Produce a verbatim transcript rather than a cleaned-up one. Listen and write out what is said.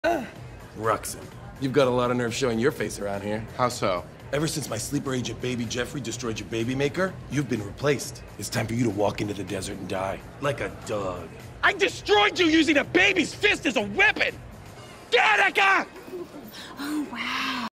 Ruxin, you've got a lot of nerve showing your face around here. How so? Ever since my sleeper agent baby Jeffrey destroyed your baby maker, you've been replaced. It's time for you to walk into the desert and die, like a dog. I destroyed you using a baby's fist as a weapon! Gattica! Oh, wow.